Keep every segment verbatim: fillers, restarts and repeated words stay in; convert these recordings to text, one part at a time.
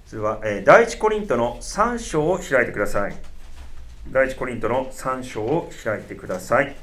それは、えー、第一コリントのさん章を開いてください。第一コリントのさん章を開いてください。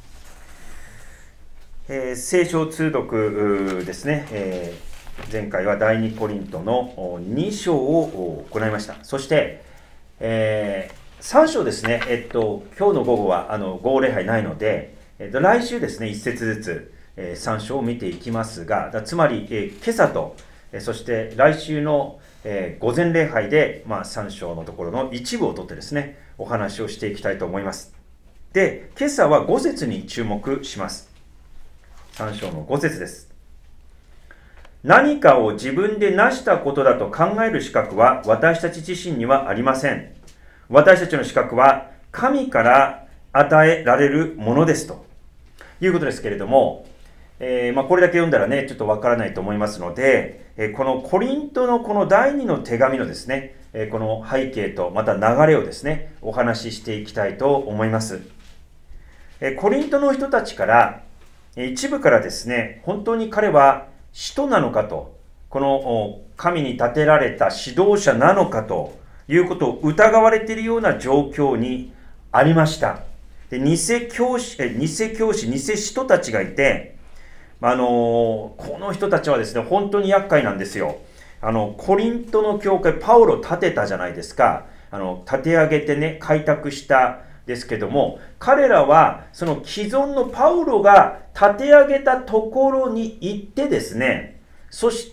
えー、聖書通読ですね、えー、前回は第二コリントのに章を行いました。そして、えー、さん章ですね、えっと、今日の午後はあの午後礼拝ないので、えっと、来週ですね、いち節ずつ、えー、さん章を見ていきますが、つまり、えー、今朝と、えー、そして来週のえー、午前礼拝で、まあ、さん章のところの一部を取ってですね、お話をしていきたいと思います。で、今朝はご節に注目します。さん章のご節です。何かを自分で成したことだと考える資格は私たち自身にはありません。私たちの資格は神から与えられるものですということですけれども、えーまあ、これだけ読んだらね、ちょっとわからないと思いますので、えー、このコリントのこの第二の手紙のですね、えー、この背景とまた流れをですね、お話ししていきたいと思います。えー、コリントの人たちから、一部からですね、本当に彼は使徒なのかと、この神に立てられた指導者なのかということを疑われているような状況にありました。で、偽教師、え偽教師、偽使徒たちがいて、あのー、この人たちはですね、本当に厄介なんですよ。あの、コリントの教会、パウロ建てたじゃないですか。あの、建て上げてね、開拓したですけども、彼らは、その既存のパウロが建て上げたところに行ってですね、そして、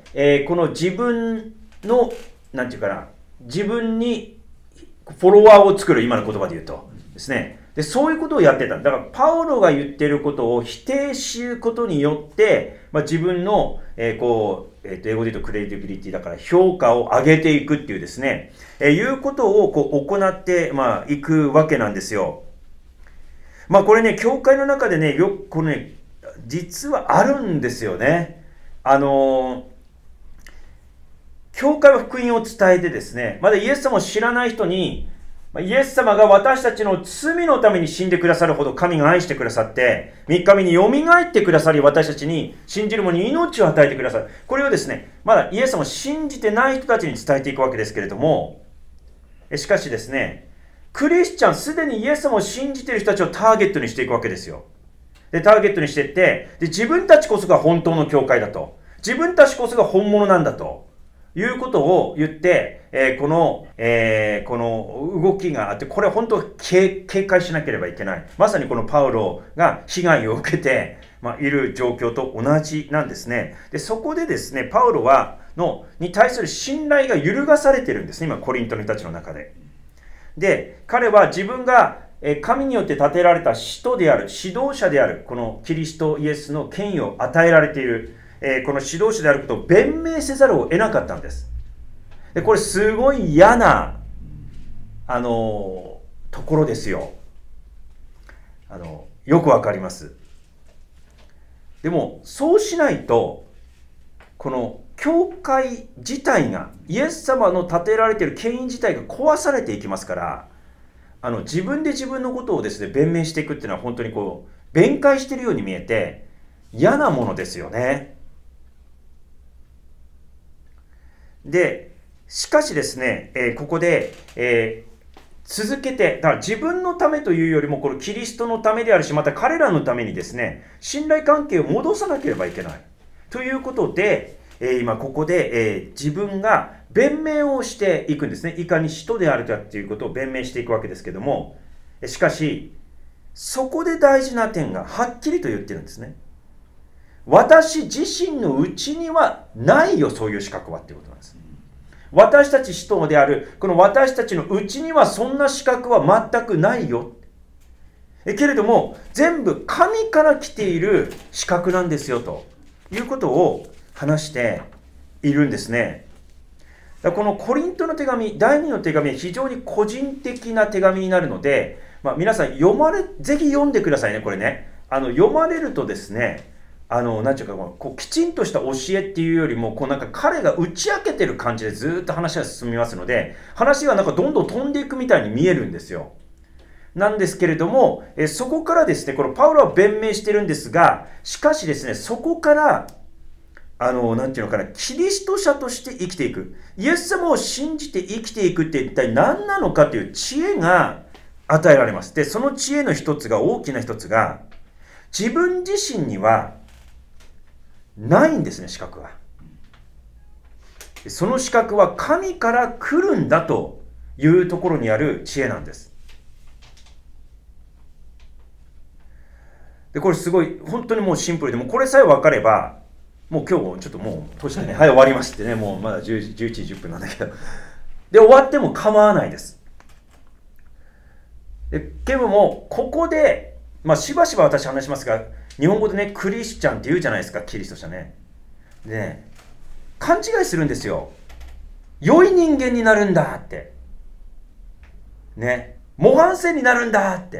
えー、この自分の、なんていうかな、自分にフォロワーを作る、今の言葉で言うとですね、でそういうことをやってた。だからパウロが言っていることを否定することによって、まあ、自分の、えーこうえー、と英語で言うとクレディビリティだから評価を上げていくっていうですね、えー、いうことをこう行って、まあ、いくわけなんですよ。まあこれね、教会の中でね、よくこれね、実はあるんですよね。あのー、教会は福音を伝えてですね、まだイエス様を知らない人に、イエス様が私たちの罪のために死んでくださるほど神が愛してくださって、みっかめによみがえってくださり、私たちに信じる者に命を与えてくださる。これをですね、まだイエス様を信じてない人たちに伝えていくわけですけれども、しかしですね、クリスチャン、すでにイエス様を信じている人たちをターゲットにしていくわけですよ。で、ターゲットにしていって、で、自分たちこそが本当の教会だと。自分たちこそが本物なんだと。いうことを言って、えー、この、えー、この動きがあって、これは本当警戒しなければいけない。まさにこのパウロが被害を受けて、まあ、いる状況と同じなんですね。で、そこでですね、パウロは、の、に対する信頼が揺るがされてるんですね、今、コリントの人たちの中で。で、彼は自分が、えー、神によって建てられた使徒である、指導者である、このキリストイエスの権威を与えられている。えー、この指導者であることを弁明せざるを得なかったんです。で、これすごい嫌な、あのー、ところですよ。あの、よくわかります。でも、そうしないと、この教会自体が、イエス様の建てられている権威自体が壊されていきますから、あの、自分で自分のことをですね、弁明していくっていうのは本当にこう、弁解しているように見えて、嫌なものですよね。で、しかしですね、えー、ここで、えー、続けて、だから自分のためというよりも、このキリストのためであるし、また彼らのためにですね、信頼関係を戻さなければいけない。ということで、えー、今ここで、えー、自分が弁明をしていくんですね。いかに使徒であるかということを弁明していくわけですけども、しかし、そこで大事な点がはっきりと言ってるんですね。私自身のうちにはないよ、そういう資格はっていうことなんです。私たち使徒である、この私たちのうちにはそんな資格は全くないよ。えけれども、全部神から来ている資格なんですよ、ということを話しているんですね。だからこのコリントの手紙、第二の手紙は非常に個人的な手紙になるので、まあ、皆さん読まれ、ぜひ読んでくださいね、これね。あの、読まれるとですね、あの、なんていうか、こう、きちんとした教えっていうよりも、こう、なんか彼が打ち明けてる感じでずっと話が進みますので、話がなんかどんどん飛んでいくみたいに見えるんですよ。なんですけれども、えそこからですね、このパウロは弁明してるんですが、しかしですね、そこから、 あの、なんていうのかな、キリスト者として生きていく。イエス様を信じて生きていくって一体何なのかという知恵が与えられます。で、その知恵の一つが、大きな一つが、自分自身にはないんですね、資格は。その資格は神から来るんだというところにある知恵なんです。で、これすごい、本当にもうシンプルで、もうこれさえ分かれば、もう今日ちょっともう閉じてね、はい、終わりますってね、もうまだじゅうじ、じゅういちじじゅっぷんなんだけど。で、終わっても構わないです。で、でも、ここで、まあ、しばしば私話しますが、日本語でね、クリスチャンって言うじゃないですか、キリスト者ね。でね、勘違いするんですよ。良い人間になるんだって。ね。模範生になるんだって。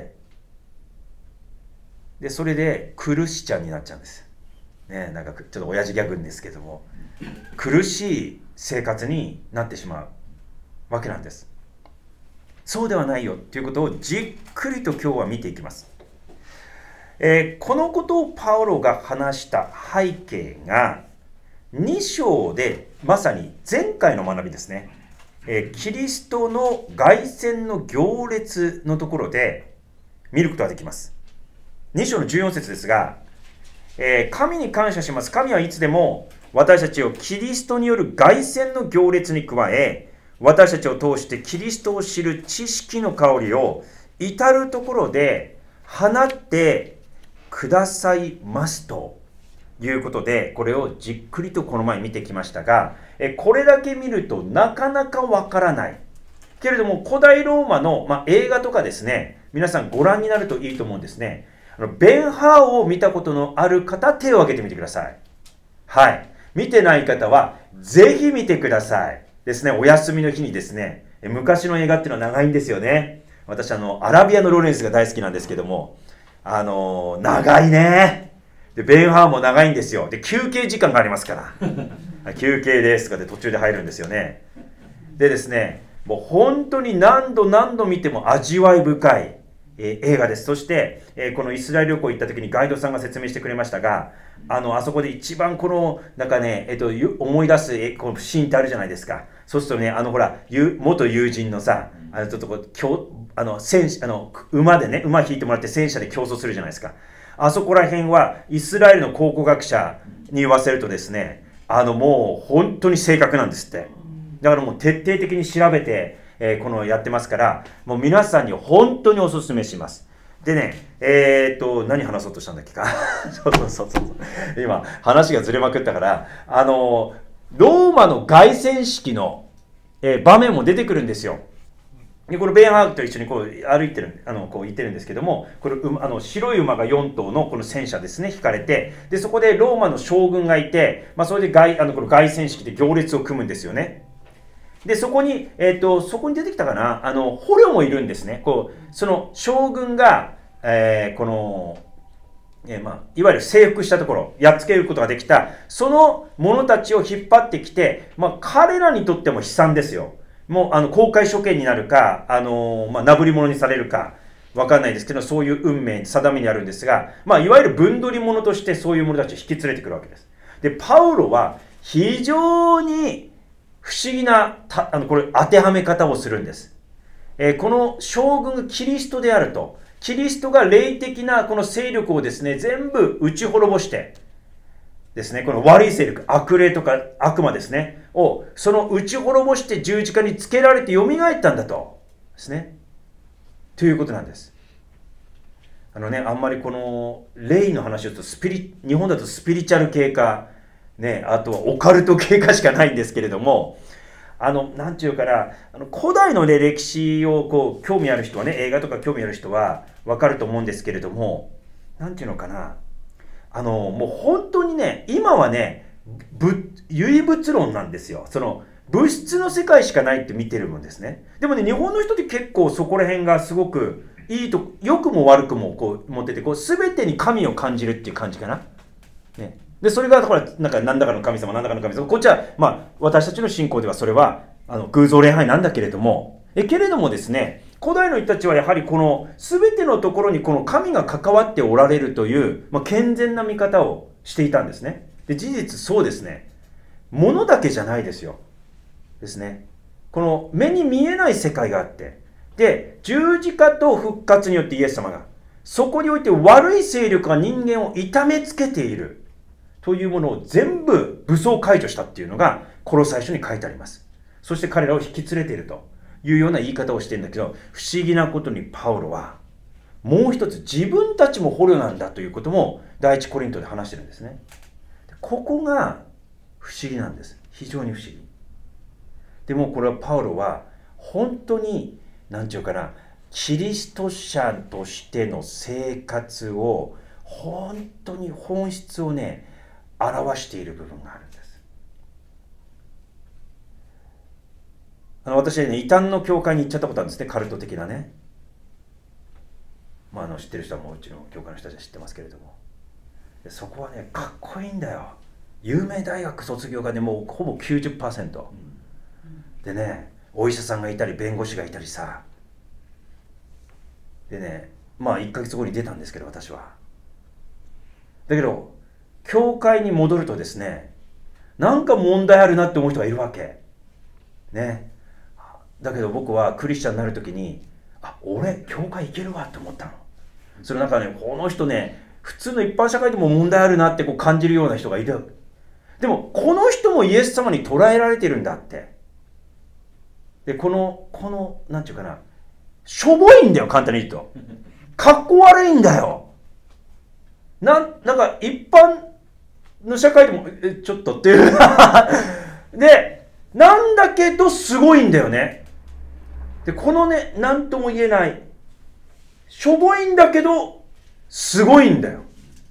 で、それで、クルシチャンになっちゃうんです。ね、なんかちょっと親父ギャグんですけども、苦しい生活になってしまうわけなんです。そうではないよということをじっくりと今日は見ていきます。えー、このことをパウロが話した背景がに章でまさに前回の学びですね、えー、キリストの凱旋の行列のところで見ることができます。に章のじゅうよん節ですが、えー、神に感謝します。神はいつでも私たちをキリストによる凱旋の行列に加え、私たちを通してキリストを知る知識の香りを至るところで放ってくださいますということで、これをじっくりとこの前見てきましたが、えこれだけ見るとなかなかわからないけれども、古代ローマの、まあ、映画とかですね、皆さんご覧になるといいと思うんですね。あのベンハーを見たことのある方、手を挙げてみてください。はい。見てない方はぜひ見てくださいですね。お休みの日にですね、昔の映画っていうのは長いんですよね。私あのアラビアのロレンスが大好きなんですけども、あのー、長いね。でベンハーも長いんですよ。で休憩時間がありますから休憩ですとかで途中で入るんですよね。でですね、もう本当に何度何度見ても味わい深い、えー、映画です。そして、えー、このイスラエル旅行行った時にガイドさんが説明してくれましたが、あのあそこで一番このなんかね、えっと、思い出すえこのシーンってあるじゃないですか。そうするとね、あのほら元友人のさ、あのちょっとこうあの戦あの馬でね、馬引いてもらって戦車で競争するじゃないですか。あそこら辺はイスラエルの考古学者に言わせるとですね、あのもう本当に正確なんですって。だからもう徹底的に調べて、えー、このやってますから、もう皆さんに本当にお勧めします。でね、えー、っと何話そうとしたんだっけかそうそうそうそう、今話がずれまくったから、あのローマの凱旋式の、えー、場面も出てくるんですよ。でこのベンハーグと一緒にこう歩いてる、あのこう行ってるんですけども、これあの白い馬がよん頭のこの戦車ですね、引かれて、でそこでローマの将軍がいて、まあ、それで凱あのこの凱旋式で行列を組むんですよね。でそこに、えー、とそこに出てきたかな、あの捕虜もいるんですね。こうその将軍が、えー、この、えーまあ、いわゆる征服したところ、やっつけることができたその者たちを引っ張ってきて、まあ、彼らにとっても悲惨ですよ。もうあの公開処刑になるか、あのーまあ、なぶり者にされるか分かんないですけど、そういう運命定めにあるんですが、まあ、いわゆる分取り者としてそういう者たちを引き連れてくるわけです。でパウロは非常に不思議なたあのこれ当てはめ方をするんです、えー、この将軍がキリストであると、キリストが霊的なこの勢力をですね全部打ち滅ぼしてですね、この悪い勢力、悪霊とか悪魔ですねをその打ち滅ぼして十字架につけられてよみがえったんだとですね、ということなんです。あのね、あんまりこの霊の話をするとスピリ日本だとスピリチュアル系かね、あとはオカルト系かしかないんですけれども、あのなんていうかな、あの古代の、ね、歴史をこう興味ある人はね、映画とか興味ある人は分かると思うんですけれども、なんていうのかな、あのもう本当にね、今はね唯物論なんですよ。その物質の世界しかないって見てるもんですね。でもね、日本の人って結構そこら辺がすごくいいと、良くも悪くもこう持ってて、こう全てに神を感じるっていう感じかな、ね、でそれがほらなんか何らかの神様、何らかの神様、こっちはまあ私たちの信仰ではそれはあの偶像礼拝なんだけれども、えけれどもですね、古代の人たちはやはりこの全てのところにこの神が関わっておられるという、まあ、健全な見方をしていたんですね。 で、事実そうですね。物だけじゃないですよ。ですね。この目に見えない世界があって、で、十字架と復活によってイエス様が、そこにおいて悪い勢力が人間を痛めつけているというものを全部武装解除したっていうのが、コロサイ書に書いてあります。そして彼らを引き連れているというような言い方をしてるんだけど、不思議なことにパウロは、もう一つ自分たちも捕虜なんだということも第一コリントで話してるんですね。ここが不思議なんです。非常に不思議。でもこれはパウロは本当に何て言うかな、キリスト者としての生活を本当に本質をね表している部分があるんです。あの私はね、異端の教会に行っちゃったことあるんですね。カルト的なね。まあ、あの知ってる人はもううちの教会の人たちは知ってますけれども、そこはねかっこいいんだよ。有名大学卒業がねもうほぼ きゅうじゅっパーセント、うん、でね、お医者さんがいたり弁護士がいたりさ、でね、まあいっかげつごに出たんですけど、私は。だけど教会に戻るとですね、なんか問題あるなって思う人がいるわけね。だけど僕はクリスチャンになるときに、あ、俺教会行けるわって思ったの。それなんかね、この人ね、普通の一般社会でも問題あるなってこう感じるような人がいる。でもこの人もイエス様に捉えられてるんだって。で、このこのなんていうかな、しょぼいんだよ、簡単に言うと。かっこ悪いんだよ。なん、なんか一般の社会でも、え、ちょっとっていう。で、なんだけどすごいんだよね。で、このね、なんとも言えない、しょぼいんだけど、すごいんだよ。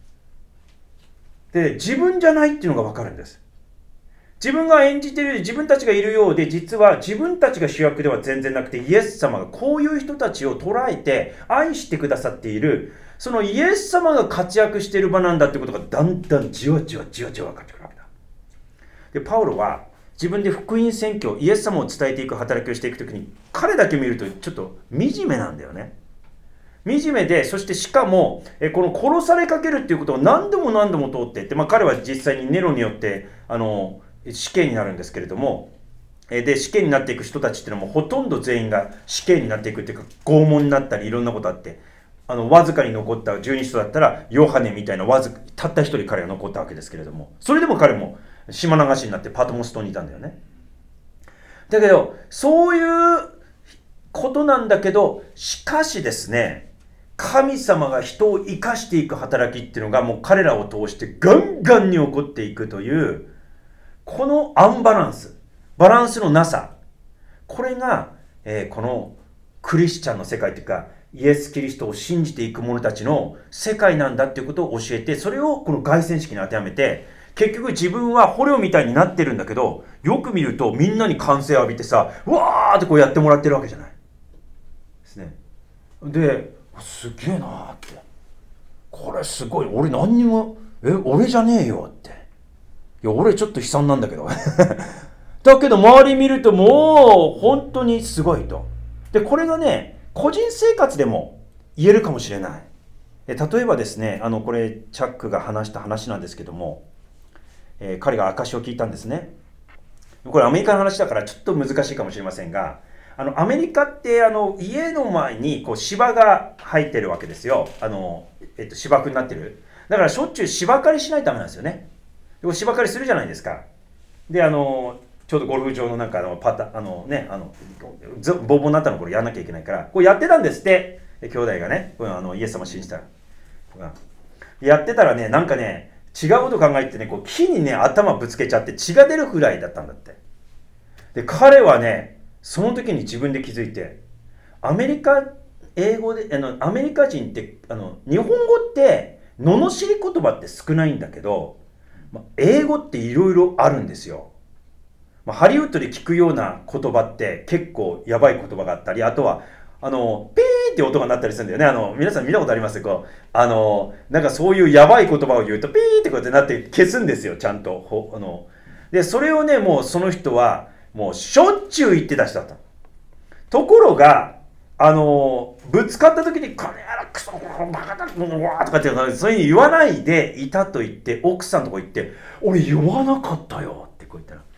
で、自分じゃないっていうのがわかるんです。自分が演じているようで自分たちがいるようで、実は自分たちが主役では全然なくて、イエス様がこういう人たちを捉えて愛してくださっている、そのイエス様が活躍している場なんだってことがだんだんじわじわじわじわ分かってくるわけだ。で、パウロは自分で福音宣教、イエス様を伝えていく働きをしていくときに、彼だけ見るとちょっと惨めなんだよね。惨めで、そしてしかもえこの殺されかけるっていうことを何度も何度も通っていって、まあ、彼は実際にネロによってあの死刑になるんですけれども、で死刑になっていく人たちっていうのもほとんど全員が死刑になっていくっていうか、拷問になったりいろんなことあって、あのわずかに残ったじゅうに人だったらヨハネみたいなわずかたった一人彼が残ったわけですけれども、それでも彼も島流しになってパトモス島にいたんだよね。だけどそういうことなんだけど、しかしですね、神様が人を生かしていく働きっていうのがもう彼らを通してガンガンに起こっていくという、このアンバランス、バランスのなさ、これが、えー、このクリスチャンの世界というか、イエス・キリストを信じていく者たちの世界なんだっていうことを教えて、それをこの凱旋式に当てはめて、結局自分は捕虜みたいになってるんだけど、よく見るとみんなに歓声を浴びてさ、うわーってこうやってもらってるわけじゃないですね。で、すげえなーって、これすごい、俺何にも、え、俺じゃねえよって、いや俺ちょっと悲惨なんだけどだけど周り見るともう本当にすごいと。でこれがね、個人生活でも言えるかもしれない。例えばですね、あのこれチャックが話した話なんですけども、えー、彼が証を聞いたんですね。これアメリカの話だからちょっと難しいかもしれませんが、あのアメリカってあの家の前にこう芝が生えてるわけですよ。あの、えっと、芝生になってる。だからしょっちゅう芝刈りしないとダメなんですよね。で芝刈りするじゃないですか。であのちょうどゴルフ場のなんかあのパタあのねあのボーボーになったのこれやんなきゃいけないから、こうやってたんですって。で兄弟がね、あのイエス様信じたらやってたらね、なんかね違うこと考えてね、こう木にね頭ぶつけちゃって血が出るくらいだったんだって。で彼はねその時に自分で気づいて、アメリカ英語であのアメリカ人ってあの日本語って罵り言葉って少ないんだけど、まあ、英語っていろいろあるんですよ。まあ、ハリウッドで聞くような言葉って結構やばい言葉があったり、あとはあのピーって音が鳴ったりするんだよね。あの皆さん見たことありますこうあのなんかそういうやばい言葉を言うとピーってこうやってなって消すんですよ、ちゃんと。ほあのでそれをねもうその人はもうしょっちゅう言ってた人だった。ところがあのぶつかった時に「これやらクソバカだうわ」とかってそういうふうに言わないでいたと言って、奥さんとこ行って「俺言わなかったよ」ってこう言ったら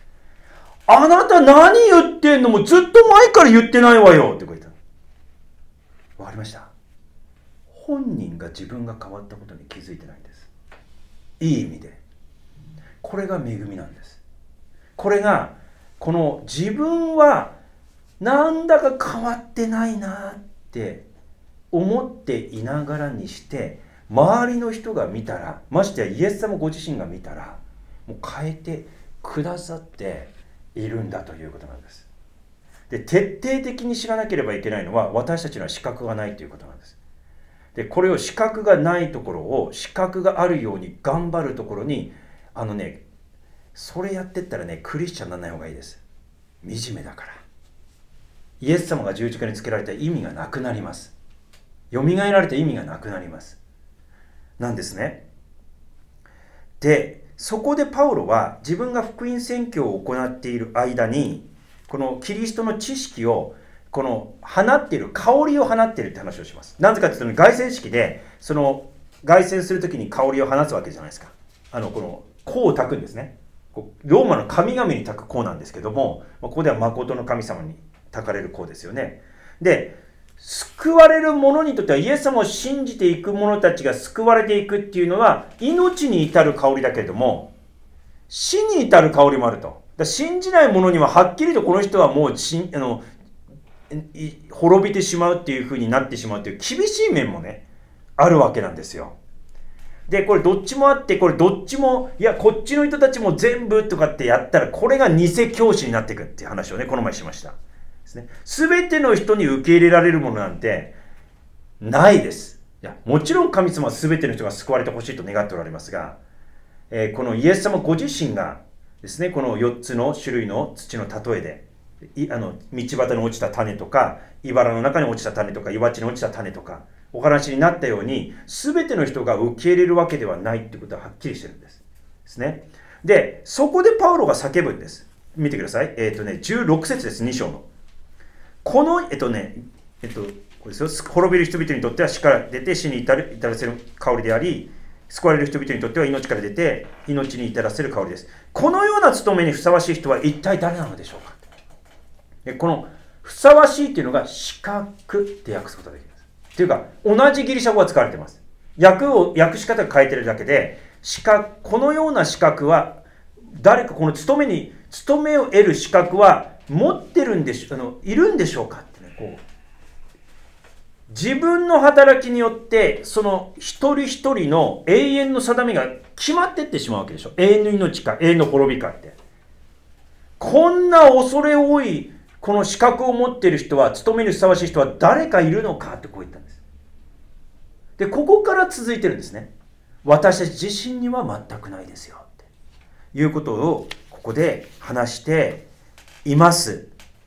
「あなた何言ってんの、もうずっと前から言ってないわよ」ってこう言ったの。わかりました？本人が自分が変わったことに気づいてないんです。いい意味で。これが恵みなんです。これがこの自分はなんだか変わってないなって思っていながらにして、周りの人が見たら、ましてやイエス様ご自身が見たら、もう変えてくださっているんだということなんです。で、徹底的に知らなければいけないのは、私たちには資格がないということなんです。で、これを資格がないところを資格があるように頑張るところに、あのね、それやってったらね、クリスチャンにならない方がいいです。惨めだから。イエス様が十字架につけられた意味がなくなります。よみがえられた意味がなくなります。なんですね。で、そこでパウロは自分が福音宣教を行っている間に、このキリストの知識をこの放っている、香りを放っているって話をします。なぜかというと、凱旋式でその凱旋するときに香りを放つわけじゃないですか。あのこの香を焚くんですね。ローマの神々に焚く香なんですけども、ここでは誠の神様に焚かれる香ですよね。で、救われる者にとっては、イエス様を信じていく者たちが救われていくっていうのは命に至る香りだけれども、死に至る香りもあると。だ信じない者にははっきりとこの人はもうしあの滅びてしまうっていう風になってしまうっていう厳しい面もねあるわけなんですよ。で、これどっちもあって、これどっちも、いや、こっちの人たちも全部とかってやったら、これが偽教師になっていくっていう話をね、この前しました。ですね。全ての人に受け入れられるものなんてないです。いや、もちろん神様は全ての人が救われてほしいと願っておられますが、えー、このイエス様ご自身がですね、このよっつの種類の土の例えで、いあの道端に落ちた種とか、茨の中に落ちた種とか、岩地に落ちた種とか、お話になったように、全ての人が受け入れるわけではないってことははっきりしてるんです。ですね。で、そこでパウロが叫ぶんです。見てください。えっとね、じゅうろく節です、に章の。この、えっとね、えっと、これですよ。滅びる人々にとっては死から出て死に至る至らせる香りであり、救われる人々にとっては命から出て命に至らせる香りです。このような務めにふさわしい人は一体誰なのでしょうか。でこのふさわしいっていうのが資格って訳すことができます。っていうか、同じギリシャ語が使われています。訳を、訳し方が変えてるだけで、資格、このような資格は、誰かこの務めに、務めを得る資格は持ってるんでしょ、あの、いるんでしょうかってね、こう。自分の働きによって、その一人一人の永遠の定めが決まってってしまうわけでしょ。永遠の命か、永遠の滅びかって。こんな恐れ多い、この資格を持っている人は、務めにふさわしい人は誰かいるのかってこう言ったんです。で、ここから続いてるんですね。私たち自身には全くないですよっていうことをここで話しています。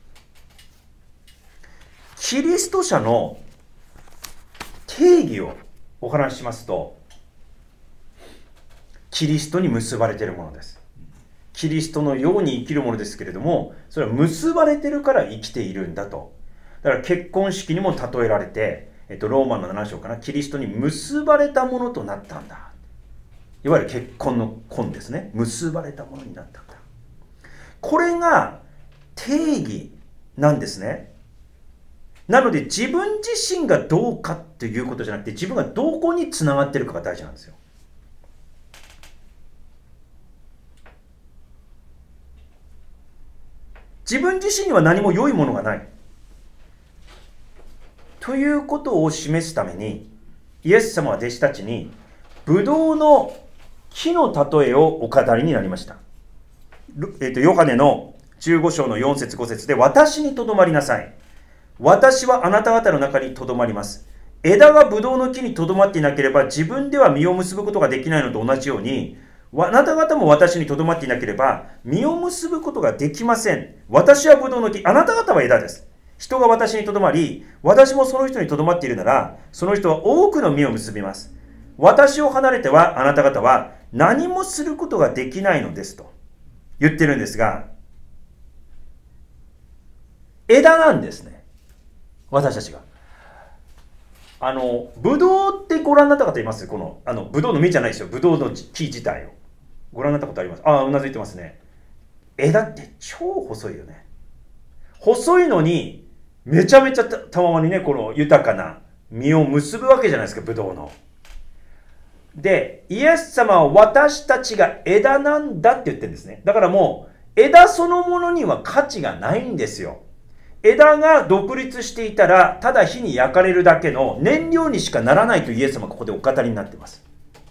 キリスト者の定義をお話ししますと、キリストに結ばれているものです。キリストのように生きるものですけれども、それは結ばれてるから生きているんだと。だから結婚式にも例えられて、えっと、ローマのなな章かな、キリストに結ばれたものとなったんだ。いわゆる結婚の婚ですね。結ばれたものになったんだ。これが定義なんですね。なので自分自身がどうかっていうことじゃなくて、自分がどこにつながってるかが大事なんですよ。自分自身には何も良いものがない。ということを示すために、イエス様は弟子たちに、ブドウの木の例えをお語りになりました。えーと、ヨハネのじゅうご章のよん節ご節で、私にとどまりなさい。私はあなた方の中にとどまります。枝がブドウの木にとどまっていなければ、自分では実を結ぶことができないのと同じように、あなた方も私にとどまっていなければ、実を結ぶことができません。私はブドウの木、あなた方は枝です。人が私にとどまり、私もその人にとどまっているなら、その人は多くの実を結びます。私を離れては、あなた方は何もすることができないのですと言ってるんですが、枝なんですね。 私たちが。あのブドウってご覧になった方います？このあのブドウの実じゃないですよ、ブドウの木自体をご覧になったことあります？ああ、うなずいてますね。枝って超細いよね。細いのにめちゃめちゃたたままにね、この豊かな実を結ぶわけじゃないですか、ブドウの。で、イエス様は私たちが枝なんだって言ってるんですね。だからもう枝そのものには価値がないんですよ。枝が独立していたらただ火に焼かれるだけの燃料にしかならないとイエス様はここでお語りになっています。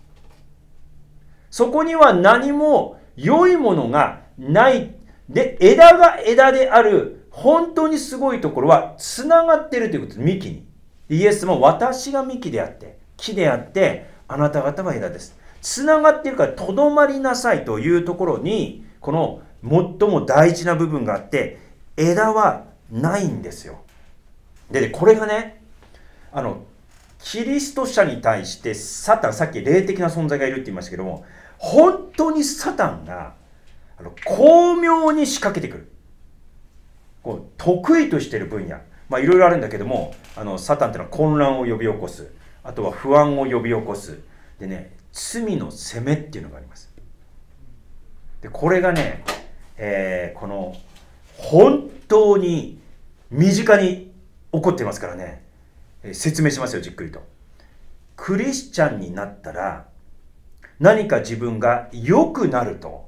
そこには何も良いものがないで、枝が枝である本当にすごいところはつながっているということです。幹にイエス様は私が幹であって木であってあなた方は枝です。つながっているからとどまりなさいというところにこの最も大事な部分があって、枝はないんですよ。で、これがね、あのキリスト者に対してサタン、さっき霊的な存在がいるって言いましたけども、本当にサタンがあの巧妙に仕掛けてくる、こう得意としている分野、まあいろいろあるんだけども、あのサタンっていうのは混乱を呼び起こす、あとは不安を呼び起こす、でね、罪の責めっていうのがあります。でこれがね、えー、この本当に身近に起こってますからね、えー、説明しますよ、じっくりと。クリスチャンになったら何か自分が良くなると、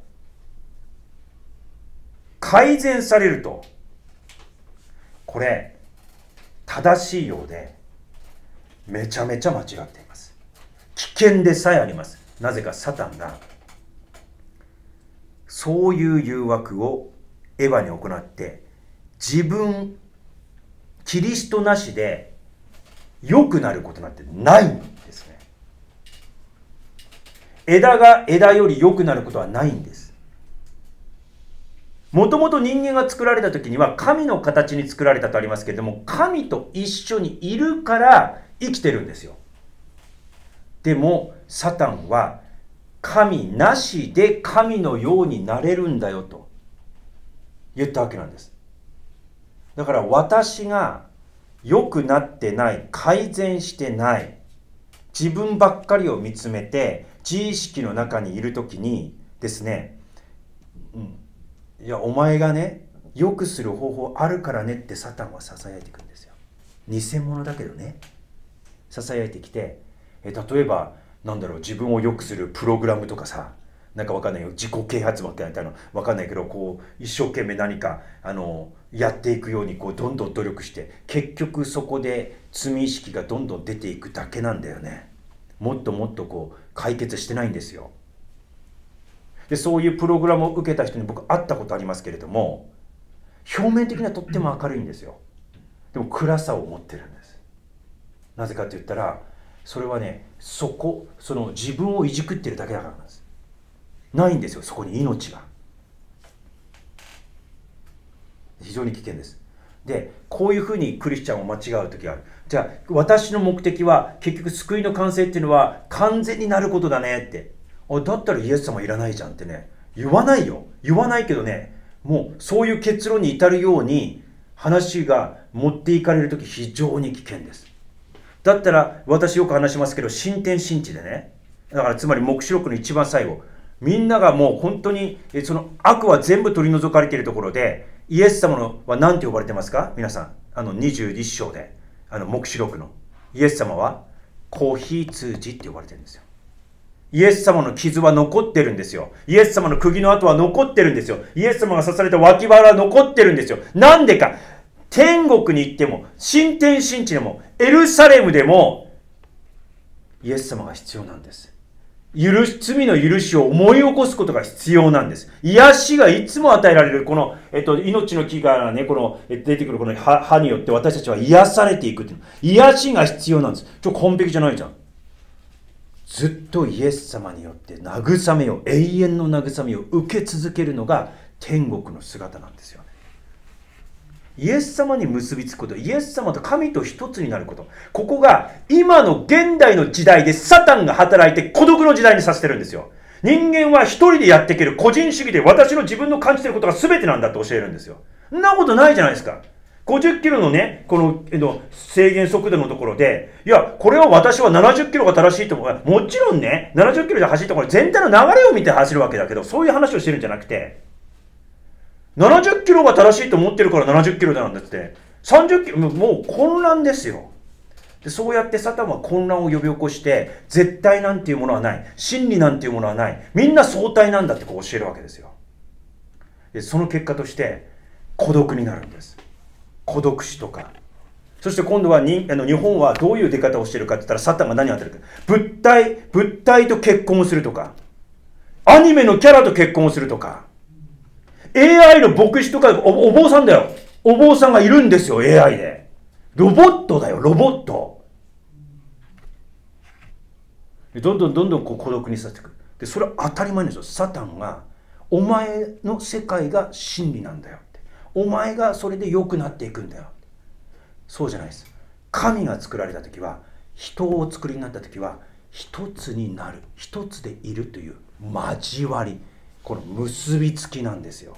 改善されると、これ正しいようでめちゃめちゃ間違っています。危険でさえあります。なぜかサタンがそういう誘惑をエヴァに行って、自分キリストなしで良くなることなんてないんですね。枝が枝より良くなることはないんです。もともと人間が作られた時には神の形に作られたとありますけれども、神と一緒にいるから生きてるんですよ。でもサタンは神なしで神のようになれるんだよと言ったわけなんです。だから私が良くなってない、改善してない、自分ばっかりを見つめて自意識の中にいるときにですね、うん、いやお前がね良くする方法あるからねってサタンはささやいてくるんですよ。偽物だけどね、ささやいてきて、え例えばなんだろう、自分を良くするプログラムとかさ、なんかわかんないよ、自己啓発みたいなのわかんないけど、こう一生懸命何かあのやっていくようにこうどんどん努力して、結局そこで罪意識がどんどん出ていくだけなんだよね。もっともっとこう解決してないんですよ。でそういうプログラムを受けた人に僕会ったことありますけれども、表面的にはとっても明るいんですよ。でも暗さを持ってるんです。なぜかって言ったら、それはね、そこその自分をいじくってるだけだからなんです。ないんですよ、そこに命が。非常に危険です。でこういうふうにクリスチャンを間違う時がある。じゃあ私の目的は結局救いの完成っていうのは完全になることだねって、あだったらイエス様いらないじゃんってね、言わないよ。言わないけどね、もうそういう結論に至るように話が持っていかれる時非常に危険です。だったら私よく話しますけど、新天新地でね、だからつまり黙示録の一番最後、みんながもう本当にその悪は全部取り除かれているところで、イエス様のは何て呼ばれてますか皆さん。あのにじゅういっ章であの黙示録のイエス様は子羊って呼ばれてるんですよ。イエス様の傷は残ってるんですよ。イエス様の釘の跡は残ってるんですよ。イエス様が刺された脇腹は残ってるんですよ。なんでか、天国に行っても新天新地でもエルサレムでもイエス様が必要なんです。許し罪の許しを思い起こすことが必要なんです。癒しがいつも与えられるこの、えっと、命の木からね、この出てくるこの 歯, 歯によって私たちは癒されていくっていう、癒しが必要なんです。ちょ完璧じゃないじゃん。ずっとイエス様によって慰めを、永遠の慰めを受け続けるのが天国の姿なんですよね。イエス様に結びつくこと、イエス様と神と一つになること、ここが今の現代の時代でサタンが働いて孤独の時代にさせてるんですよ。人間は一人でやっていける個人主義で、私の自分の感じていることが全てなんだと教えるんですよ。そんなことないじゃないですか。 ごじゅっキロのね、この、えの制限速度のところで、いや、これは私はななじゅっキロが正しいと思う。もちろんね、ななじゅっキロで走ったこれ全体の流れを見て走るわけだけど、そういう話をしてるんじゃなくて、ななじゅっキロが正しいと思ってるからななじゅっキロなんだって、さんじゅっキロ、もう混乱ですよ。でそうやってサタンは混乱を呼び起こして、絶対なんていうものはない。真理なんていうものはない。みんな相対なんだってこう教えるわけですよ。でその結果として、孤独になるんです。孤独死とか。そして今度はにあの日本はどういう出方をしているかって言ったら、サタンが何をやってるか。物体、物体と結婚をするとか、アニメのキャラと結婚をするとか、エーアイ の牧師とか お, お坊さんだよ。お坊さんがいるんですよ、エーアイ で。ロボットだよ、ロボット。でどんどんどんどんこう孤独にさせていく。で、それは当たり前ですよ。サタンが、お前の世界が真理なんだよって。お前がそれで良くなっていくんだよ。そうじゃないです。神が作られた時は、人をお作りになった時は、一つになる、一つでいるという交わり、この結びつきなんですよ。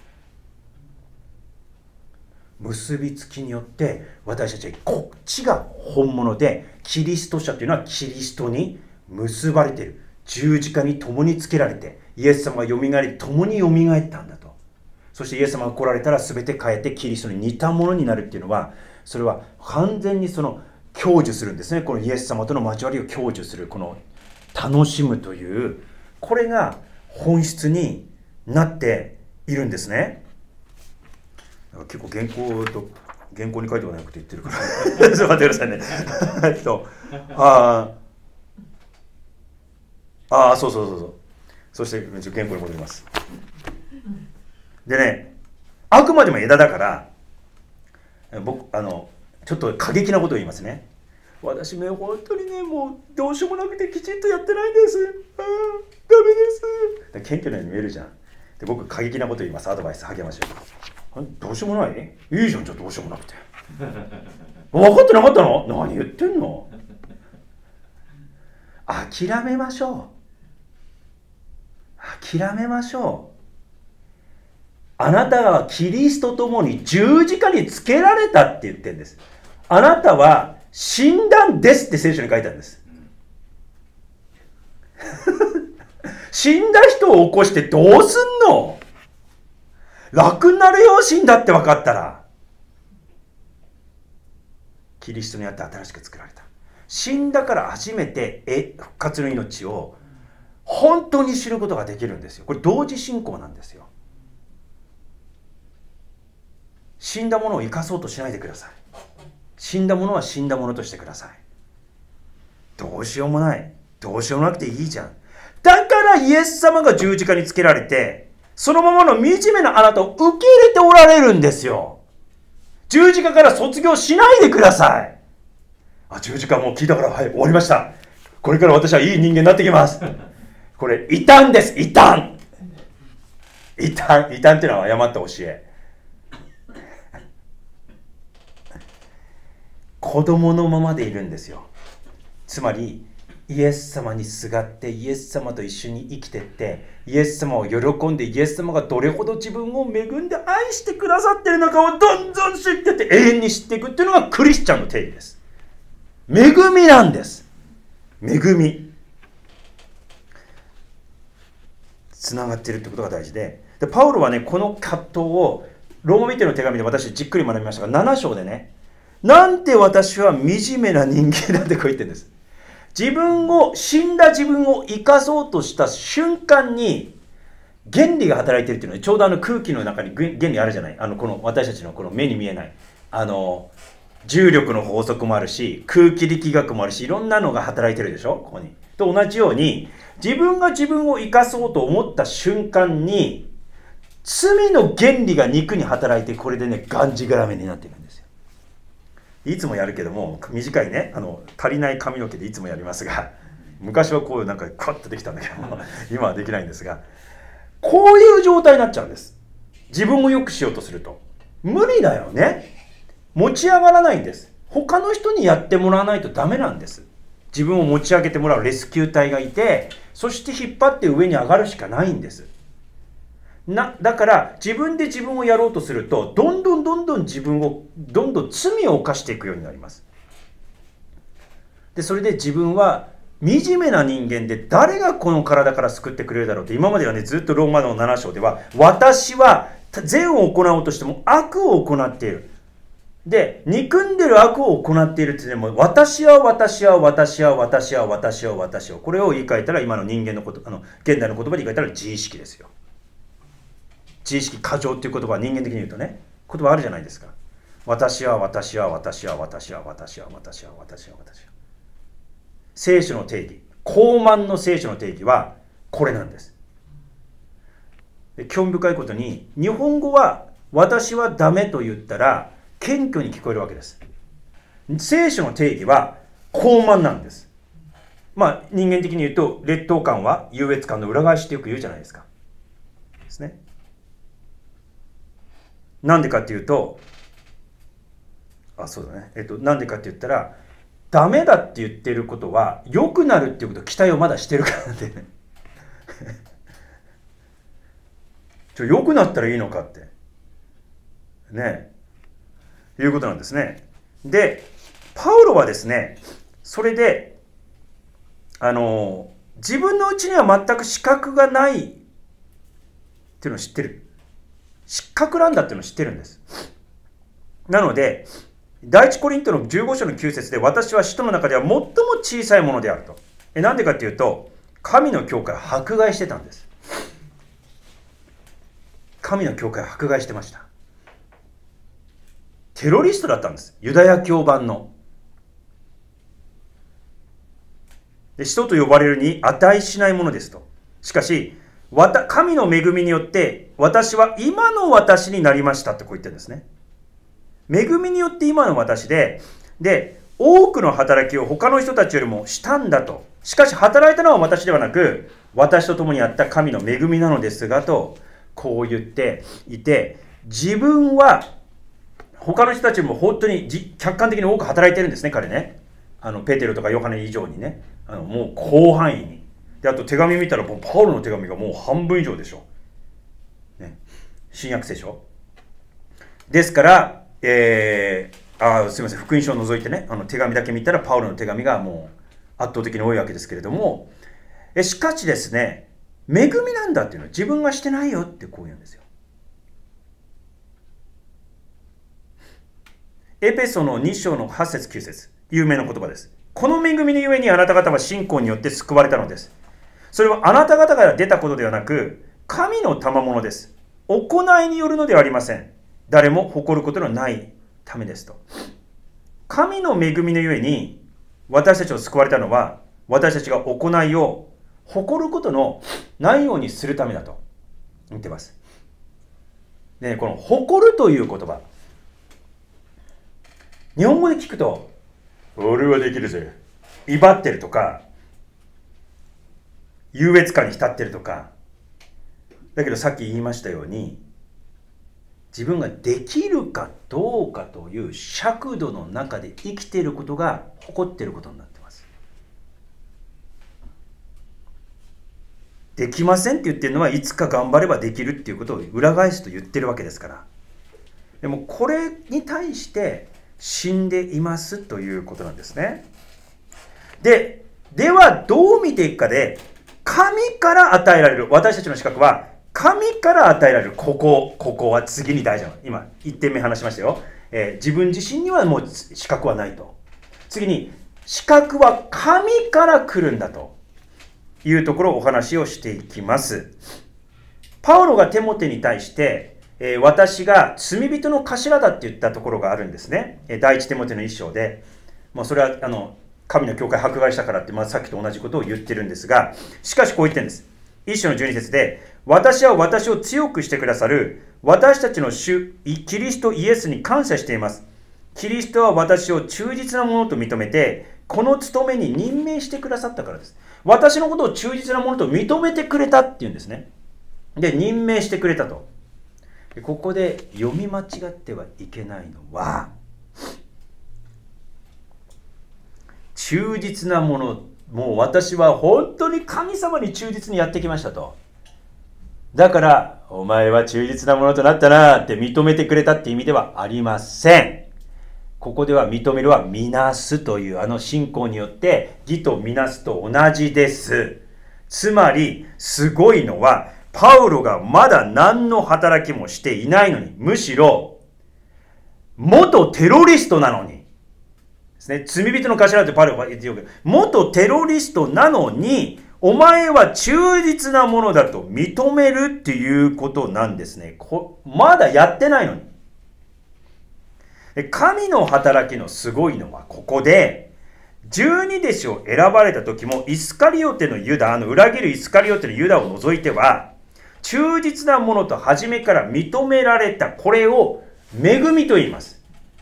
結びつきによって私たちはこっちが本物で、キリスト者というのはキリストに結ばれている。十字架に共につけられて、イエス様がよみがえり共によみがえったんだと。そしてイエス様が来られたら全て変えてキリストに似たものになるっていうのは、それは完全にその享受するんですね。このイエス様との交わりを享受する、この楽しむという、これが本質になっているんですね。結構原稿と原稿に書いておかなくて言ってるからちょっと待ってくださいねえっとあああそうそうそうそうそして原稿に戻ります。でね、あくまでも枝だから、僕あのちょっと過激なことを言いますね。私ね、本当にね、もうどうしようもなくてきちんとやってないんです。ああ、ダメです。謙虚なように見えるじゃん。で、僕過激なこと言います。アドバイス励ましょう。どうしようもない？いいじゃん、じゃあどうしようもなくて。分かってなかったの？何言ってんの？諦めましょう。諦めましょう。あなたはキリストともに十字架につけられたって言ってるんです。あなたは死んだんですって聖書に書いてあるんです。死んだ人を起こしてどうすんの？楽になるよ、死んだって分かったら。キリストにあって新しく作られた。死んだから初めてえ復活の命を本当に知ることができるんですよ。これ同時進行なんですよ。死んだものを生かそうとしないでください。死んだものは死んだものとしてください。どうしようもない。どうしようもなくていいじゃん。だからイエス様が十字架につけられて、そのままの惨めなあなたを受け入れておられるんですよ。十字架から卒業しないでください。あ、十字架もう聞いたから、はい、終わりました。これから私はいい人間になってきます。これ、異端です、異端。異端、異端っていうのは誤った教え。子供のままでいるんですよ。つまり、イエス様にすがってイエス様と一緒に生きてって、イエス様を喜んで、イエス様がどれほど自分を恵んで愛してくださっているのかをどんどん知ってって永遠に知っていくっていうのがクリスチャンの定義です。恵みなんです。恵み。つながっているってことが大事で、でパウロはね、この葛藤をローマ人の手紙で私じっくり学びましたが、なな章でね、なんて私は惨めな人間だってこう言ってるんです。自分を、死んだ自分を生かそうとした瞬間に原理が働いているっていうのは、ちょうどあの空気の中に原理あるじゃない。あのこの私たちのこの目に見えないあの重力の法則もあるし、空気力学もあるし、いろんなのが働いてるでしょ、ここに。と同じように、自分が自分を生かそうと思った瞬間に罪の原理が肉に働いて、これでね、がんじがらめになっているんですよ。いつもやるけども、短いね、あの足りない髪の毛でいつもやりますが、昔はこうなんかカッとできたんだけども、今はできないんですが、こういう状態になっちゃうんです。自分を良くしようとすると無理だよね。持ち上がらないんです。他の人にやってもらわないとダメなんです。自分を持ち上げてもらうレスキュー隊がいて、そして引っ張って上に上がるしかないんです。 なだから自分で自分をやろうとすると、どんどんどんどん自分をどんどん罪を犯していくようになります。でそれで自分は惨めな人間で、誰がこの体から救ってくれるだろうって、今まではね、ずっとローマのなな章では、私は善を行おうとしても悪を行っている。で、憎んでる悪を行っているって言っても、私は私は私は私は私は私は、これを言い換えたら、今の人間のこと、あの現代の言葉で言い換えたら自意識ですよ。自意識過剰っていう言葉は人間的に言うとね、言葉あるじゃないですか。私は私は私は私は私は私は私は私は。聖書の定義、高慢の聖書の定義はこれなんです。で興味深いことに、日本語は私はダメと言ったら謙虚に聞こえるわけです。聖書の定義は高慢なんです。まあ人間的に言うと、劣等感は優越感の裏返しってよく言うじゃないですか。ですね。なんでかっていうと、あ、そうだね。えっと、なんでかって言ったら、ダメだって言ってることは、良くなるっていうことを期待をまだしてるからでね。ちょ、良くなったらいいのかって。ね。いうことなんですね。で、パウロはですね、それで、あの、自分のうちには全く資格がないっていうのを知ってる。失格なんだっていうのを知ってるんです。なので、第一コリントのじゅうご章のきゅう節で、私は使徒の中では最も小さいものであると。え、なんでかっていうと、神の教会を迫害してたんです。神の教会を迫害してました。テロリストだったんです。ユダヤ教版の。で、使徒と呼ばれるに値しないものですと。しかし、神の恵みによって私は今の私になりましたってこう言ってるんですね。恵みによって今の私で、で、多くの働きを他の人たちよりもしたんだと。しかし働いたのは私ではなく、私と共にあった神の恵みなのですがと、こう言っていて、自分は他の人たちよりも本当に客観的に多く働いてるんですね、彼ね。あのペテロとかヨハネ以上にね、あのもう広範囲に。で、あと手紙見たら、もうパウロの手紙がもう半分以上でしょ。ね、新約聖書。ですから、えー、あすみません、福音書を除いてね、あの手紙だけ見たらパウロの手紙がもう圧倒的に多いわけですけれども、えしかしですね、恵みなんだっていうのは自分がしてないよってこう言うんですよ。エペソのに章のはち節きゅう節、有名な言葉です。この恵みにゆえにあなた方は信仰によって救われたのです。それはあなた方から出たことではなく、神の賜物です。行いによるのではありません。誰も誇ることのないためですと。神の恵みのゆえに私たちを救われたのは、私たちが行いを誇ることのないようにするためだと言ってます。で、この誇るという言葉、日本語で聞くと、俺はできるぜ、威張ってるとか、優越感に浸ってるとか、だけどさっき言いましたように、自分ができるかどうかという尺度の中で生きていることが誇っていることになっています。できませんって言ってるのは、いつか頑張ればできるっていうことを裏返すと言ってるわけですから。でもこれに対して死んでいますということなんですね。で、ではどう見ていくかで、神から与えられる、私たちの資格は神から与えられる。ここ、ここは次に大事なの。今いってんめ話しましたよ。えー、自分自身にはもう資格はないと。次に、資格は神から来るんだというところをお話をしていきます。パウロがテモテに対して、えー、私が罪人の頭だって言ったところがあるんですね。えー、第一テモテの一章で、まあ、それはあの神の教会迫害したからって、まあ、さっきと同じことを言ってるんですが、しかしこう言ってるんです。一章のじゅうに節で、私は私を強くしてくださる私たちの主キリストイエスに感謝しています。キリストは私を忠実なものと認めて、この務めに任命してくださったからです。私のことを忠実なものと認めてくれたっていうんですね。で、任命してくれたと。ここで読み間違ってはいけないのは、忠実なもの、もう私は本当に神様に忠実にやってきましたと。だからお前は忠実なものとなったなって認めてくれたって意味ではありません。ここでは認めるはみなすというあの信仰によって義とみなすと同じです。つまりすごいのはパウロがまだ何の働きもしていないのに、むしろ元テロリストなのにですね、罪人の頭ってパウロが言ってよく、元テロリストなのにお前は忠実なものだと認めるっていうことなんですね。こまだやってないのに。神の働きのすごいのはここで、十二弟子を選ばれた時もイスカリオテのユダ、あの裏切るイスカリオテのユダを除いては、忠実なものと初めから認められた、これを恵みと言います。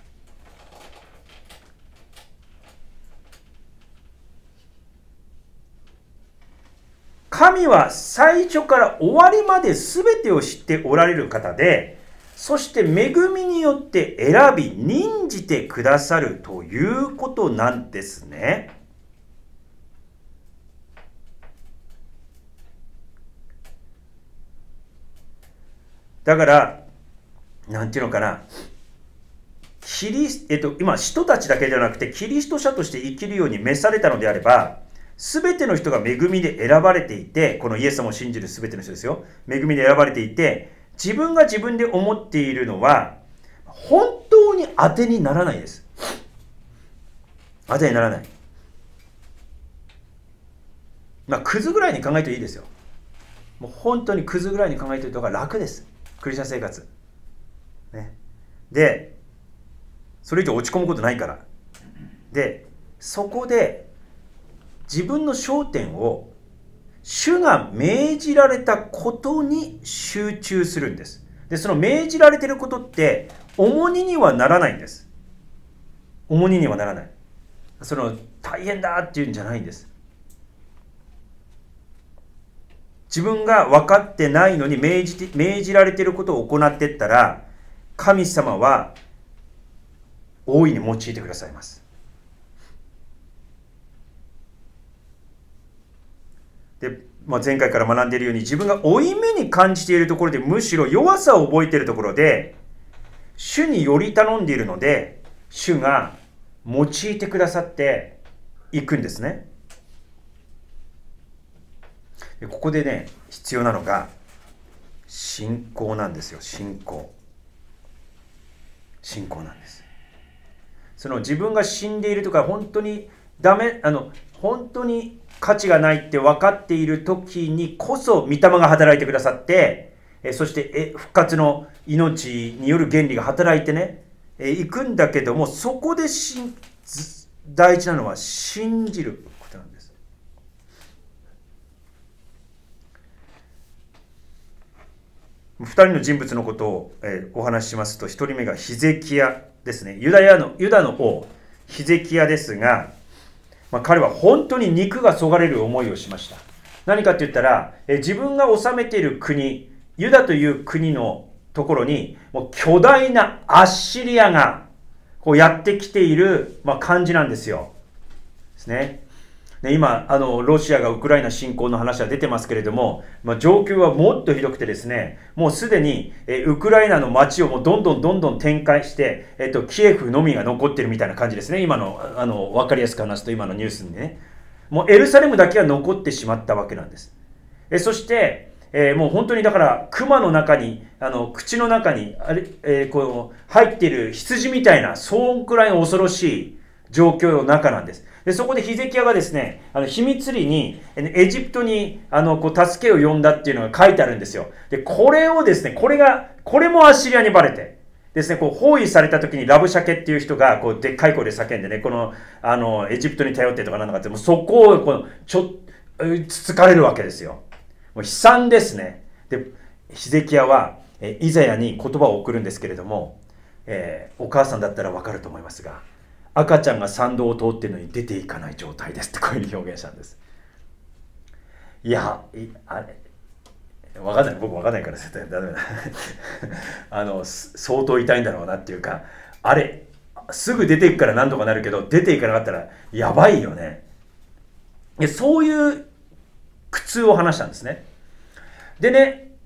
神は最初から終わりまで全てを知っておられる方で、そして恵みによって選び、任じてくださるということなんですね。だから、なんていうのかな、キリス、えっと、今、使徒たちだけじゃなくて、キリスト者として生きるように召されたのであれば、すべての人が恵みで選ばれていて、このイエス様を信じるすべての人ですよ。恵みで選ばれていて、自分が自分で思っているのは、本当に当てにならないです。当てにならない。まあ、クズぐらいに考えていいですよ。もう本当にクズぐらいに考えているとが楽です。クリスチャン生活。ね。で、それ以上落ち込むことないから。で、そこで、自分の焦点を主が命じられたことに集中するんです。で、その命じられていることって重荷にはならないんです。重荷にはならない。その大変だっていうんじゃないんです。自分が分かってないのに命じて、命じられていることを行っていったら、神様は大いに用いてくださいます。で、まあ、前回から学んでいるように、自分が負い目に感じているところでむしろ弱さを覚えているところで主により頼んでいるので、主が用いてくださっていくんですね。でここでね、必要なのが信仰なんですよ。信仰信仰なんです。その自分が死んでいるとか、本当にダメ、あの本当に価値がないって分かっている時にこそ御霊が働いてくださって、えそしてえ復活の命による原理が働いてね、え行くんだけども、そこでしん大事なのは信じることなんです。ふたりの人物のことを、えお話ししますと、ひとりめがヒゼキヤですね。ユダヤのユダの王ヒゼキヤですが、まあ、彼は本当に肉がそがれる思いをしました。何かって言ったら、え自分が治めている国、ユダという国のところにもう巨大なアッシリアがこうやってきている、まあ、感じなんですよ。ですね。で今あのロシアがウクライナ侵攻の話は出てますけれども、まあ、状況はもっとひどくてですね、もうすでにえウクライナの街をもうどんどんどんどん展開して、えっと、キエフのみが残ってるみたいな感じですね。今のあの分かりやすく話すと、今のニュースにね、もうエルサレムだけは残ってしまったわけなんです。えそして、えー、もう本当にだから熊の中にあの口の中にあれ、えー、こう入っている羊みたいな、そんくらいの恐ろしい状況の中なんです。でそこでヒゼキヤがですね、あの秘密裏にエジプトにあのこう助けを呼んだっていうのが書いてあるんですよ。でこれをですね、これがこれもアッシリアにバレてですね、こう包囲された時にラブシャケっていう人がこうでっかい声で叫んでね、このあのエジプトに頼ってとかなんだかって、もうそこをこのちょつつかれるわけですよ。もう悲惨ですね。でヒゼキヤはえイザヤに言葉を送るんですけれども、えー、お母さんだったらわかると思いますが、赤ちゃんが山道を通っているのに出ていかない状態ですってこういうふうに表現したんです。いや、いあれ分かんない、僕分かんないから絶対ダメだあの相当痛いんだろうなっていうか、あれすぐ出ていくから何とかなるけど、出ていかなかったらやばいよね。でそういう苦痛を話したんですね。でね、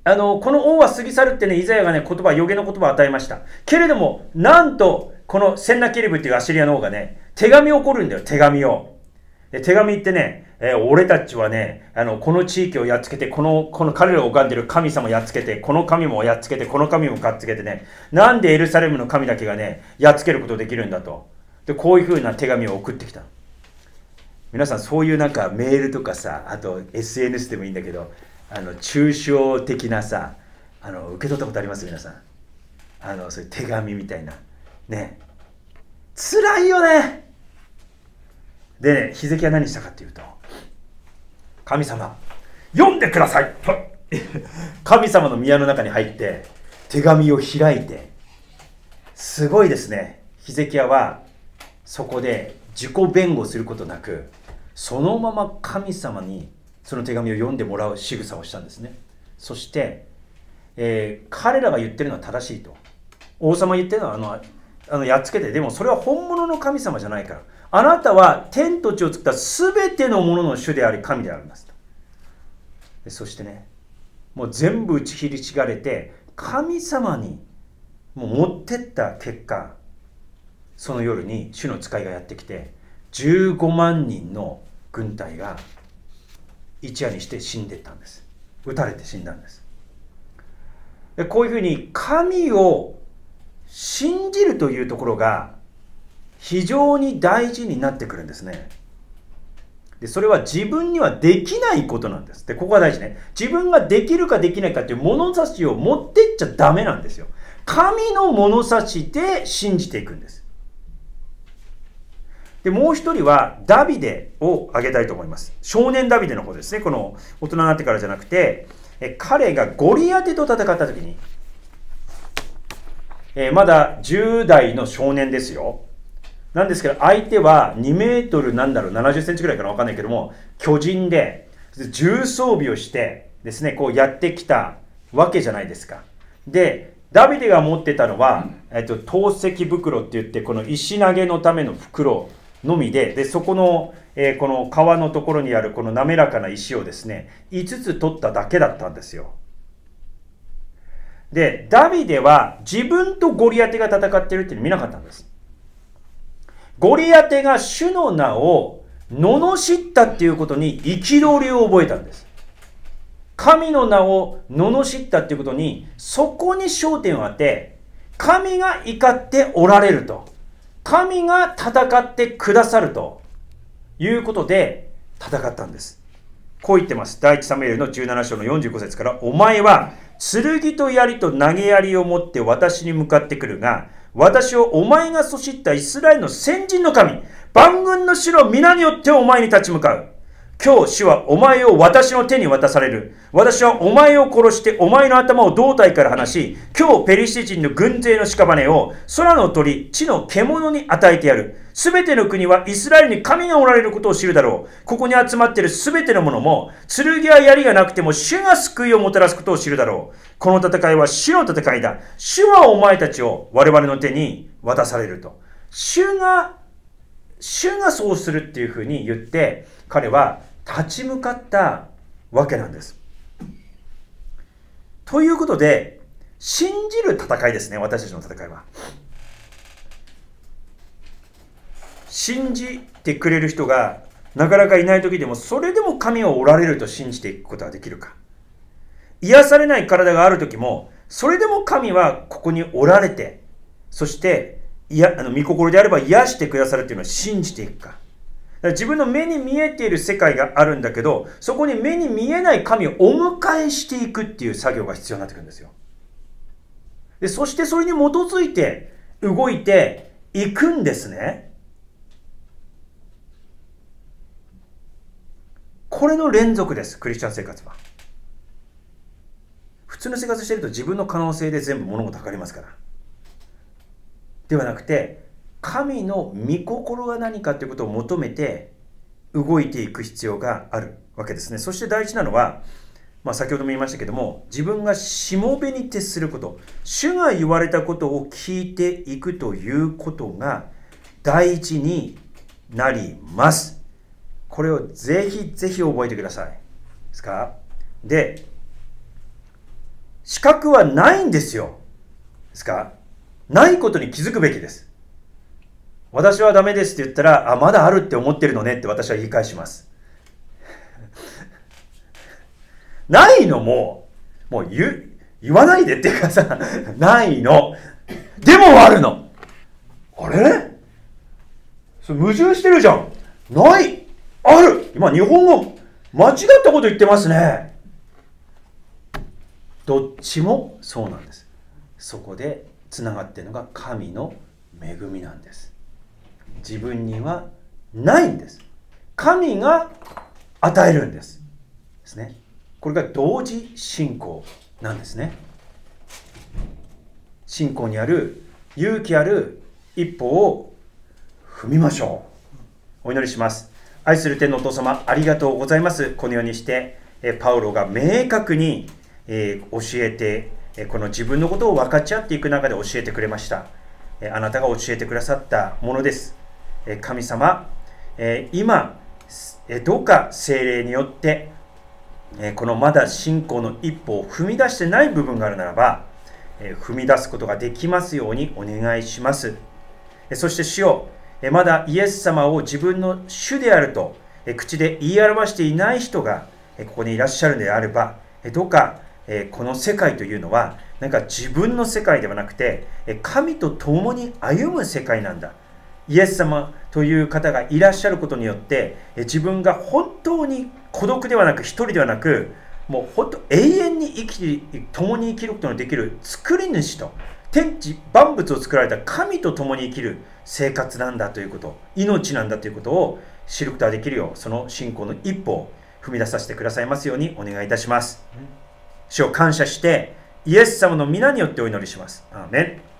あの、この王は過ぎ去るってね、イザヤがね、言葉、予言の言葉を与えました。けれども、なんと、このセンナケリブっていうアシリアの王がね、手紙を送るんだよ、手紙を。で手紙ってね、えー、俺たちはね、あの、この地域をやっつけて、この、この彼らを拝んでる神様をやっつけて、この神もやっつけて、この神もやっつけてね、なんでエルサレムの神だけがね、やっつけることできるんだと。で、こういう風な手紙を送ってきた。皆さん、そういうなんかメールとかさ、あと エスエヌエス でもいいんだけど、あの、抽象的なさ、あの、受け取ったことあります皆さん。あの、そういう手紙みたいな。ね。辛いよね。でね、ヒゼキヤは何したかっていうと、神様、読んでください神様の宮の中に入って、手紙を開いて、すごいですね。ヒゼキヤは、そこで自己弁護することなく、そのまま神様にその手紙を読んでもらう仕草をしたんですね。そして、えー、彼らが言ってるのは正しいと。王様言ってるのはあのあのやっつけて、でもそれは本物の神様じゃないから。あなたは天と地を作った全てのものの主であり神でありますと。でそしてね、もう全部打ち切り違われて、神様にもう持ってった結果、その夜に主の使いがやってきて、じゅうごまんにんの軍隊が一夜にして死んでいったんです。撃たれて死んだんです。でこういうふうに神を信じるというところが非常に大事になってくるんですね。でそれは自分にはできないことなんです。でここが大事ね。自分ができるかできないかという物差しを持ってっちゃダメなんですよ。神の物差しで信じていくんです。でもう一人はダビデを挙げたいと思います。少年ダビデの方ですね。この大人になってからじゃなくて、え彼がゴリアテと戦った時に、えまだじゅう代の少年ですよ。なんですけど、相手はにメートルなんだろう、ななじゅっセンチぐらいかな、わかんないけども、巨人で、重装備をしてですね、こうやってきたわけじゃないですか。で、ダビデが持ってたのは、えっと、投石袋って言って、この石投げのための袋のみで、で、そこの、えー、この川のところにあるこの滑らかな石をですね、いつつ取っただけだったんですよ。で、ダビデは自分とゴリアテが戦ってるっていうのを見なかったんです。ゴリアテが主の名を罵ったっていうことに憤りを覚えたんです。神の名を罵ったっていうことに、そこに焦点を当て、神が怒っておられると。神が戦ってくださるということで戦ったんです。こう言ってます。第一サムエルのじゅうなな章のよんじゅうご節から、お前は剣と槍と投げ槍を持って私に向かってくるが、私をお前がそしったイスラエルの先人の神、万軍の主の皆によってお前に立ち向かう。今日主はお前を私の手に渡される。私はお前を殺してお前の頭を胴体から離し、今日ペリシテ人の軍勢の屍を空の鳥、地の獣に与えてやる。すべての国はイスラエルに神がおられることを知るだろう。ここに集まっているすべてのものも、剣や槍がなくても主が救いをもたらすことを知るだろう。この戦いは主の戦いだ。主はお前たちを我々の手に渡されると。主が、主がそうするっていうふうに言って、彼は立ち向かったわけなんです。ということで、信じる戦いですね、私たちの戦いは。信じてくれる人がなかなかいない時でも、それでも神はおられると信じていくことができるか。癒されない体がある時も、それでも神はここにおられて、そしていやあの御心であれば癒してくださるというのを信じていくか。だから自分の目に見えている世界があるんだけど、そこに目に見えない神をお迎えしていくっていう作業が必要になってくるんですよ。で、そしてそれに基づいて動いていくんですね。これの連続です、クリスチャン生活は。普通の生活していると自分の可能性で全部物事測りますから。ではなくて、神の御心が何かということを求めて動いていく必要があるわけですね。そして大事なのは、まあ、先ほども言いましたけども、自分がしもべに徹すること、主が言われたことを聞いていくということが大事になります。これをぜひぜひ覚えてください。ですか？で、 資格はないんですよ。ですか？ないことに気づくべきです。私はダメですって言ったら、あ、まだあるって思ってるのねって私は言い返します。ないのも、もう言う、言わないでっていうかさ、ないの。でもあるの。あれ？それ矛盾してるじゃん。ない。ある。今日本語間違ったこと言ってますね。どっちもそうなんです。そこでつながっているのが神の恵みなんです。自分にはないんです。神が与えるんです。ですね。これが同時信仰なんですね。信仰にある勇気ある一歩を踏みましょう。お祈りします。愛する天のお父様、ありがとうございます。このようにしてパウロが明確に教えて、この自分のことを分かち合っていく中で教えてくれました。あなたが教えてくださったものです。神様、今どうか聖霊によってこのまだ信仰の一歩を踏み出してない部分があるならば、踏み出すことができますようにお願いします。そして主よ、まだイエス様を自分の主であると口で言い表していない人がここにいらっしゃるのであれば、どうかこの世界というのはなんか自分の世界ではなくて神と共に歩む世界なんだ。イエス様という方がいらっしゃることによって自分が本当に孤独ではなく一人ではなく、もう本当永遠に生き共に生きることのできる作り主と天地万物を作られた神と共に生きる生活なんだということ、命なんだということを知ることができるよう、その信仰の一歩を踏み出させてくださいますようにお願いいたします。主を感謝してイエス様の皆によってお祈りします。アーメン。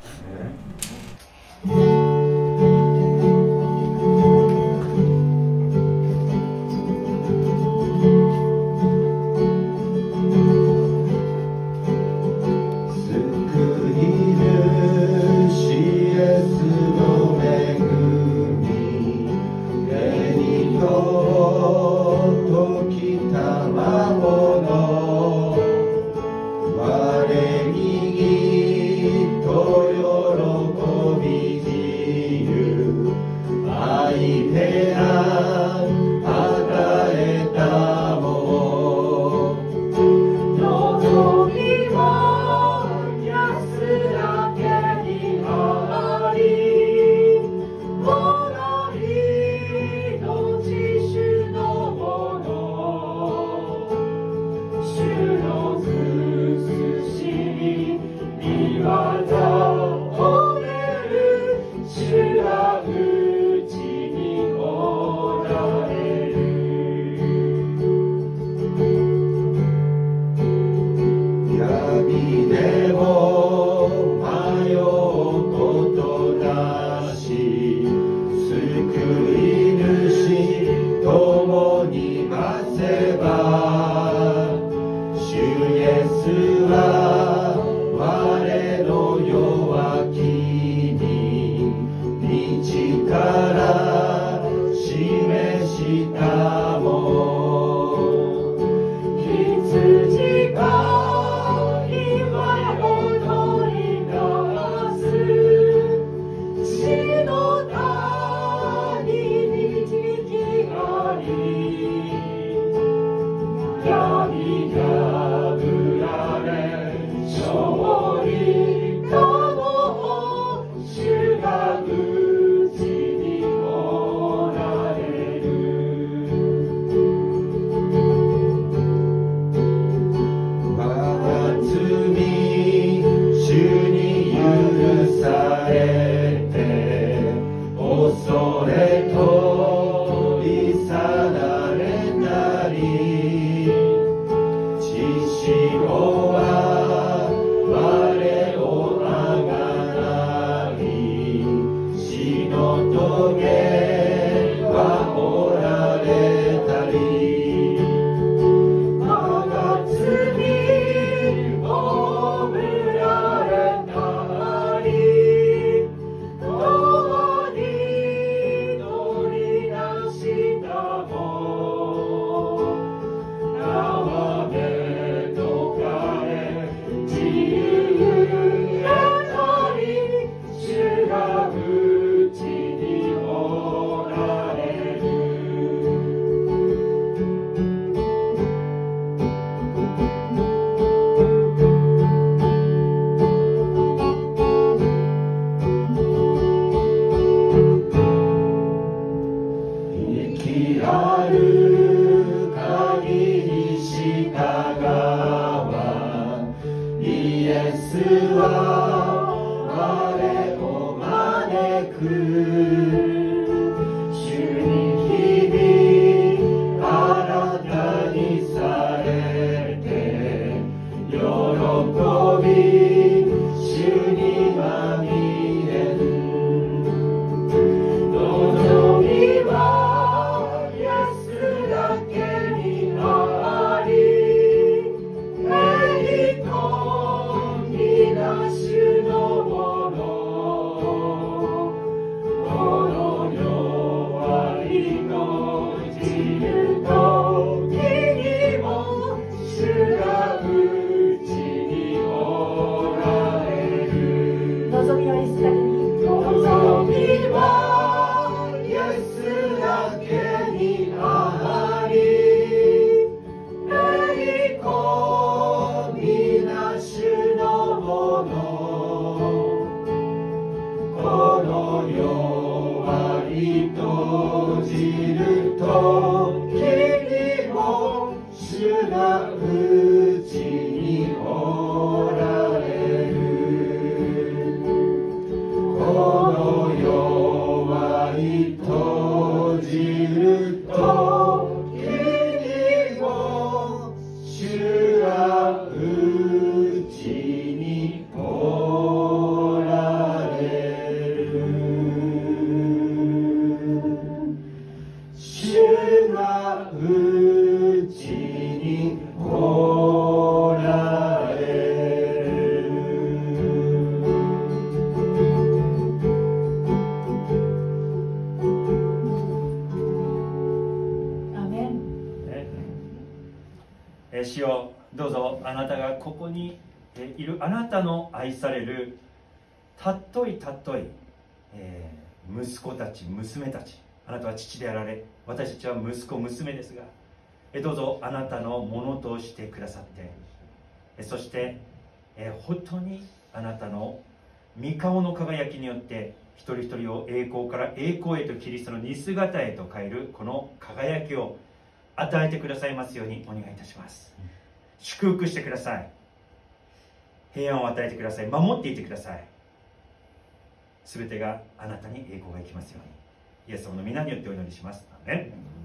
「 主よ、どうぞあなたがここにいるあなたの愛されるたっといたっとい、えー、息子たち娘たち、あなたは父であられ、私たちは息子娘ですが、えどうぞあなたのものとしてくださって、えそして、え本当にあなたの御顔の輝きによって一人一人を栄光から栄光へとキリストの似姿へと変えるこの輝きを与えてくださいますようにお願いいたします。祝福してください。平安を与えてください。守っていてください。すべてがあなたに栄光がいきますように、イエス様の皆によってお祈りします。アーメン。